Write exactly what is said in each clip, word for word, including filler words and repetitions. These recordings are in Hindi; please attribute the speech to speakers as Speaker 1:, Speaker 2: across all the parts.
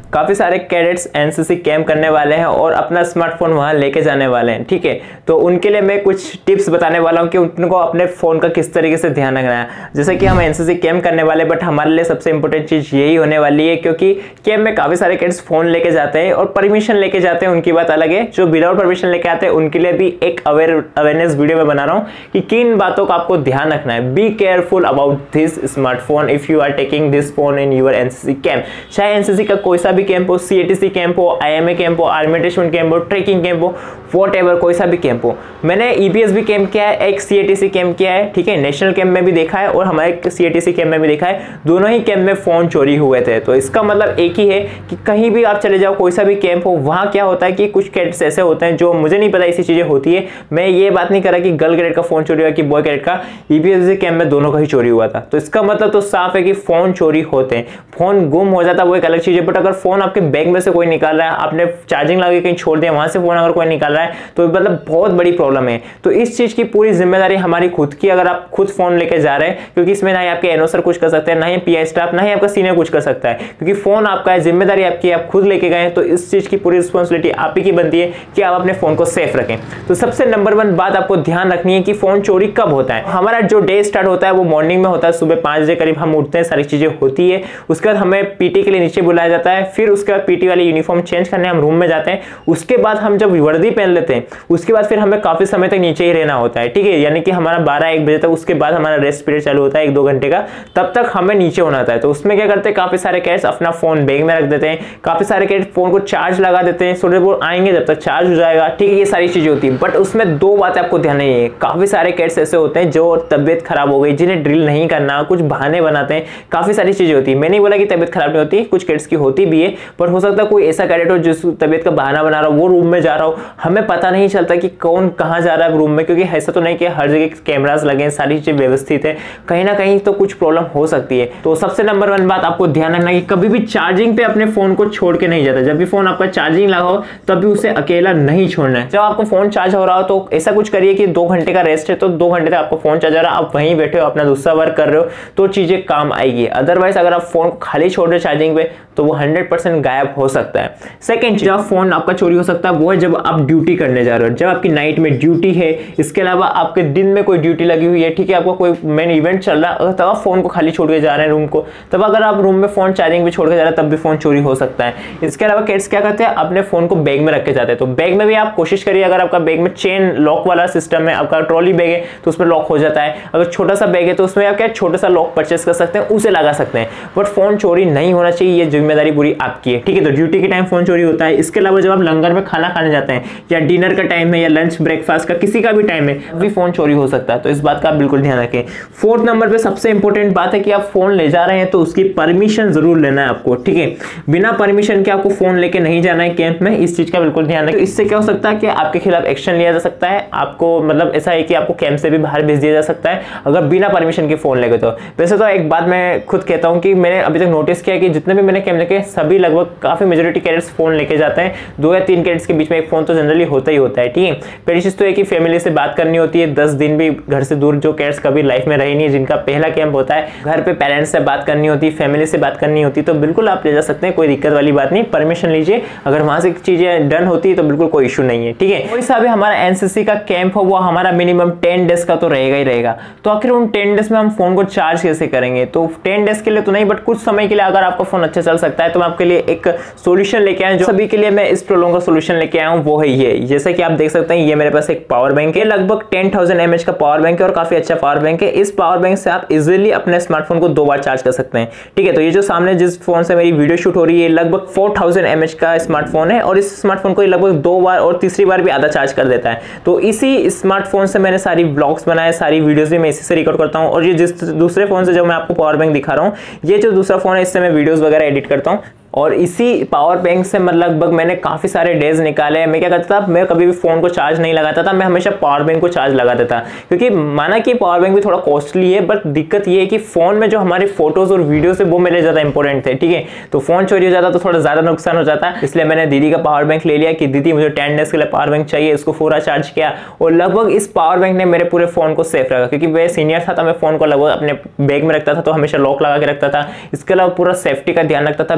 Speaker 1: काफ़ी सारे कैडेट्स एनसीसी कैंप करने वाले हैं और अपना स्मार्टफोन वहाँ लेके जाने वाले हैं, ठीक है। तो उनके लिए मैं कुछ टिप्स बताने वाला हूँ कि उनको अपने फ़ोन का किस तरीके से ध्यान रखना है। जैसे कि हम एनसीसी कैंप करने वाले, बट हमारे लिए सबसे इंपॉर्टेंट चीज़ यही होने वाली है, क्योंकि कैंप में काफ़ी सारे कैडेट्स फ़ोन लेके जाते हैं और परमिशन लेके जाते हैं, उनकी बात अलग है। जो विदाउट परमिशन लेके आते हैं उनके लिए भी एक अवेयर अवेयरनेस वीडियो में बना रहा हूँ कि किन बातों का आपको ध्यान रखना है। Be careful about this smartphone if you are taking this phone in your NCC camp. चाहे एनसीसी का कोई सा भी कैंप हो, सीएटीसी कैंप हो, आईएमए कैंप हो, आर्मी अटैचमेंट कैंप हो, ट्रैकिंग कैंप हो, वॉट एवर कोई सा भी कैंप हो। मैंने ईबीएस भी कैंप किया है, एक सीएटीसी कैंप किया है, ठीक है, नेशनल कैंप में भी देखा है और हमारे सीएटीसी कैंप में भी देखा है। दोनों ही कैंप में फोन चोरी हुए थे। तो इसका मतलब एक ही है कि कहीं भी आप चले जाओ, कोई सा भी कैंप हो, वहाँ क्या होता है कि कुछ कैडेट्स ऐसे होते हैं जो मुझे नहीं पता ऐसी चीजें होती है। मैं ये बात नहीं कर रहा कि गर्ल कैडेट का फोन चोरी हुआ कि बॉय कैडेट का, ईबीएस कैंप में दोनों का ही चोरी हुआ था। तो इसका मतलब तो साफ है कि फोन चोरी होते हैं। फोन गुम हो जाता है वो एक अलग चीज है, बट अगर फोन आपके बैग में से कोई निकाल रहा है, आपने चार्जिंग लगा के कहीं छोड़ दिया, वहां से फोन अगर कोई निकाल रहा है तो मतलब बहुत बड़ी प्रॉब्लम है। तो इस चीज की पूरी जिम्मेदारी हमारी खुद की, अगर आप खुद फोन लेके जा रहे हैं, क्योंकि इसमें ना ही आपके एनओ सर कुछ कर सकते हैं, ना ही पीआई स्टाफ, ना ही आपका सीनियर कुछ कर सकता है, क्योंकि फोन आपका है, जिम्मेदारी आपकी, आप खुद लेके गए। तो इस चीज की पूरी रिस्पॉन्सिबिलिटी आप ही की बनती है कि आप अपने फोन को सेफ रखें। तो सबसे नंबर वन बात आपको ध्यान रखनी है कि फोन चोरी कब होता है। हमारा जो डे स्टार्ट होता है वो मॉर्निंग में होता है, सुबह पांच बजे करीब हम उठते हैं, सारी चीजें होती है। उसके बाद हमें पीटी के लिए नीचे बुलाया जाता है, फिर उसके बाद पीटी वाली यूनिफॉर्म चेंज करने हम रूम में जाते हैं। उसके बाद हम जब वर्दी पहन लेते हैं, उसके बाद फिर हमें काफी समय तक नीचे ही रहना होता है, ठीक है, यानी कि हमारा बारह एक बजे तक, उसके बाद हमारा रेस्ट पीरियड चालू होता है एक दो घंटे का, तब तक हमें नीचे होना होता है। तो उसमें क्या करते हैं, काफी सारे कैडेट्स अपना फोन बैग में रख देते हैं, काफी सारे कैडेट्स फोन को चार्ज लगा देते हैं, थोड़े बहुत आएंगे जब तक चार्ज हो जाएगा, ठीक है, ये सारी चीजें होती है। बट उसमें दो बातें आपको ध्यान नहीं है। काफी सारे कैडेट्स ऐसे होते हैं जो तबियत खराब हो गई, जिन्हें ड्रिल नहीं करना, कुछ बहाने बनाते हैं, काफी सारी चीजें होती है। मैंने नहीं बोला कि तबियत खराब नहीं होती, कुछ कैडेट्स की होती भी है, पर हो सकता है कोई ऐसा कैडेट हो जिस तबियत का बहाना बना रहा हो, वो रूम में जा रहा हो, हमें पता नहीं चलता कि कौन कहां जा रहा है रूम में, क्योंकि ऐसा तो नहीं कि हर जगह कैमरास लगे हैं, सारी चीजें व्यवस्थित है, कहीं ना कहीं तो कुछ प्रॉब्लम हो सकती है। तो सबसे नंबर वन बात आपको ध्यान रखना कि कभी भी चार्जिंग पे अपने फोन को छोड़ के नहीं जाता। जब भी फोन आपका चार्जिंग लगा हो तब भी उसे अकेला नहीं छोड़ना है। जब आपको फोन चार्ज हो रहा हो तो ऐसा कुछ करिए कि दो घंटे का रेस्ट है, तो दो घंटे तक आपको फोन चार्ज हो रहा है, आप वहीं बैठे हो, अपना दूसरा वर्क कर रहे हो, तो चीजें काम आएगी। अदरवाइज अगर आप फोन खाली छोड़ रहे चार्जिंग पे तो वो हंड्रेड परसेंट गायब हो सकता है। सेकंड, जब फोन आपका चोरी हो सकता है वो है जब आप ड्यूटी करने जा रहे हो, जब आपकी नाइट में ड्यूटी है, इसके अलावा आपके दिन में कोई ड्यूटी लगी हुई है, ठीक है, आपको कोई मेन इवेंट चल रहा है, तब आप फोन को खाली छोड़ के जा रहे हैं रूम को, तब अगर आप रूम में फोन चार्जिंग पे छोड़ के जा रहे हैं तब भी फोन चोरी हो सकता है। इसके अलावा कैडेट्स क्या करते हैं, अपने फोन को बैग में रख के जाते हैं। तो बैग में भी आप कोशिश करिए, अगर आपका बैग में चेन लॉक वाला सिस्टम है, आपका ट्रॉली बैग है तो उसमें लॉक हो जाता है, अगर छोटा सा बैग है तो उसमें आप क्या छोटा सा लॉक परचेस कर सकते हैं, उसे लगा सकते हैं, बट फोन चोरी नहीं होना चाहिए, ये जिम्मेदारी पूरी आपकी है, ठीक है। तो ड्यूटी के टाइम फोन चोरी होता है। इसके अलावा जब आप लंगर में खाना खाने जाते हैं, या डिनर का टाइम है, या लंच ब्रेकफास्ट का किसी का भी टाइम है, अभी फोन चोरी हो सकता है। तो इस बात का आप बिल्कुल ध्यान रखें। फोर्थ नंबर पे सबसे इंपॉर्टेंट बात है कि आप फोन ले जा रहे हैं तो उसकी परमिशन जरूर लेना है आपको, ठीक है। बिना परमिशन के आपको फोन लेके नहीं जाना है कैंप में, इस चीज का बिल्कुल ध्यान रखें। इससे क्या हो सकता है कि आपके खिलाफ एक्शन लिया जा सकता है, आपको मतलब ऐसा है कि आपको कैंप से भी बाहर भेज दिया जा सकता है अगर बिना परमिशन के फोन लेके। तो वैसे तो एक बात मैं खुद कहता हूं कि मैंने अभी तक नोटिस किया कि जितने भी मैंने कैंप लेके, सभी लगभग काफी मेजोरिटी कैडेट्स फोन लेके जाते हैं। दो या तीन कैडेट्स के बीच में एक फोन तो जनरली होता ही होता है, ठीक है। पहली चीज तो है कि फैमिली से बात करनी होती है, दस दिन भी घर से दूर जो कैडेट्स कभी लाइफ में रही नहीं, जिनका पहला कैंप होता है, घर पे पेरेंट्स से बात करनी होती है, फैमिली से बात करनी होती है, तो बिल्कुल आप ले जा सकते हैं, कोई दिक्कत वाली बात नहीं, परमिशन लीजिए। अगर वहां से चीजें डन होती है तो बिल्कुल कोई इशू नहीं है, ठीक है। कोई सा भी हमारा एनसीसी का कैंप हो वो हमारा मिनिमम टेन डेज का तो रहेगा ही रहेगा। तो आखिर उन टेन डेज में हम फोन को चार्ज कैसे करेंगे? तो टेन डेज के लिए तो नहीं, बट कुछ समय के लिए अगर आपका फोन अच्छा चल सकता है तो मैं आपके लिए एक सोल्यूशन लेके आया, जो सभी के लिए मैं इस प्रोलॉन्ग का सोल्यूशन लेके आया हूं, वो है ये। जैसे कि आप देख सकते हैं, ये मेरे पास एक पावर बैंक है, लगभग टेन थाउजेंड एमएच का पावर बैंक है और काफी अच्छा पावर बैंक है। इस पावर बैंक से आप इजीली अपने स्मार्टफोन को दो बार चार्ज कर सकते हैं, ठीक है। तो ये जो सामने जिस फोन से मेरी वीडियो शूट हो रही है, लगभग फोर थाउजेंड एमएच का स्मार्टफोन है और इस स्मार्टफोन को लगभग दो बार और तीसरी बार भी आधा चार्ज कर देता है। तो इसी स्मार्टफोन से मैंने सारी ब्लॉग्स बनाए, सारी वीडियोस भी मैं इसी से रिकॉर्ड करता हूँ। और ये जिस दूसरे फोन से जो मैं आपको पावर बैंक दिखा रहा हूँ, ये जो दूसरा फोन है, इससे मैं वीडियोस वगैरह एडिट करता हूँ। और इसी पावर बैंक से मतलब लगभग मैंने काफ़ी सारे डेज निकाले। मैं क्या करता था, मैं कभी भी फ़ोन को चार्ज नहीं लगाता था, मैं हमेशा पावर बैंक को चार्ज लगाता था, क्योंकि माना कि पावर बैंक भी थोड़ा कॉस्टली है, बट दिक्कत ये है कि फ़ोन में जो हमारे फोटोज़ और वीडियोज़ है वो मेरे ज़्यादा इंपॉर्टेंट थे, ठीक है। तो फ़ोन चोरी हो जाता तो थोड़ा ज़्यादा नुकसान हो जाता, इसलिए मैंने दीदी का पावर बैंक ले लिया कि दीदी मुझे टेन डेज के लिए पावर बैंक चाहिए, इसको पूरा चार्ज किया और लगभग इस पावर बैंक ने मेरे पूरे फ़ोन को सेफ रखा, क्योंकि मैं सीनियर था तो मैं फ़ोन को लगभग अपने बैग में रखता था, तो हमेशा लॉक लगा के रखता था। इसके अलावा पूरा सेफ्टी का ध्यान रखता था। बीच में भी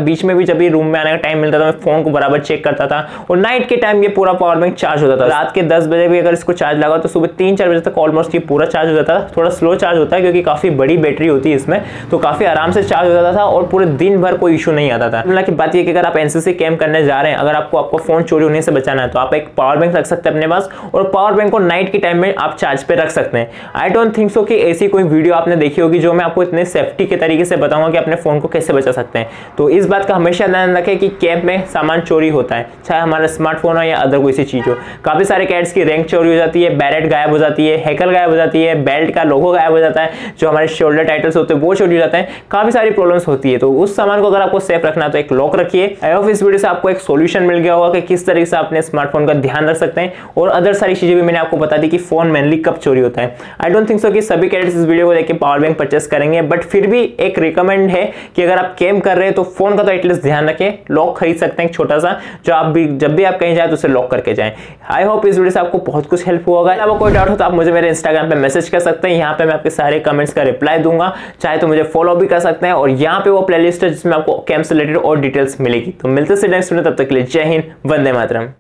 Speaker 1: जब भी रूम में आने का टाइम मिलता था मैं फोन को बराबर चेक करता था, और नाइट के टाइम ये पूरा पावर बैंक चार्ज होता था। रात के दस बजे भी अगर इसको चार्ज लगा तो सुबह तीन चार बजे तक ऑलमोस्ट ये पूरा चार्ज हो जाता था। थोड़ा स्लो चार्ज होता है क्योंकि काफी बड़ी बैटरी होती है इसमें, तो काफी आराम से चार्ज हो जाता था और पूरे दिन भर कोई इशू नहीं आता था। हालांकि बात ये कि अगर आप एनसीसी कैंप करने जा रहे हैं, अगर आपको आपका फोन चोरी होने से बचाना है तो आप एक पावर बैंक रख सकते हैं अपने पास, और पावर बैंक को नाइट के टाइम में आप चार्ज पे रख सकते हैं। आई डोंट थिंक सो कि ऐसी कोई वीडियो आपने देखी होगी जो मैं आपको इतने सेफ्टी के तरीके से बताऊंगा कि अपने फोन को कैसे बचा सकते हैं। तो इस बात का हमेशा ध्यान रखें कि कैंप में सामान चोरी होता है, चाहे हमारा स्मार्टफोन हो या अदर कोई सी चीज हो। काफी सारे कैट्स की रैंक चोरी हो जाती है, बैरेट गायब हो जाती है, हैकल गायब हो जाती है, बेल्ट का लोगो गायब हो जाता है, जो हमारे शोल्डर टाइटल्स होते हैं वो चोरी हो जाते हैं, काफी सारी प्रॉब्लम्स होती है। तो उस सामान को अगर आपको सेफ रखना है तो एक लॉक रखिए। आई होप इस वीडियो से आपको एक सॉल्यूशन मिल गया होगा कि किस तरीके से अपने स्मार्टफोन का ध्यान रख सकते हैं, और अदर सारी चीजें भी मैंने आपको बता दी कि फोन मेनली कब चोरी होता है। आई डोंट थिंक सो कि सभी कैडेट्स इस वीडियो को देख के पावर बैंक परचेस करेंगे, बट फिर भी एक रिकमेंड है कि अगर आप कैंप कर रहे हैं तो फोन का तो एटलीस्ट ध्यान रखें। लॉक खरीद सकते हैं छोटा सा, जो आप भी जब भी आप कहीं जाए तो उसे लॉक करके जाएं। आई होप इस वीडियो से आपको बहुत कुछ हेल्प होगा। अगर कोई डाउट हो तो आप मुझे मेरे इंस्टाग्राम पे मैसेज कर सकते हैं, यहाँ पे मैं आपके सारे कमेंट्स का रिप्लाई दूंगा। चाहे तो मुझे फॉलो भी कर सकते हैं, और यहाँ पे वो प्लेलिस्ट है जिसमें आपको कैंप से रिलेटेड और डिटेल्स मिलेगी। तो मिलते हैं नेक्स्ट वीडियो, तब तक के लिए जय हिंद, वंदे मातरम।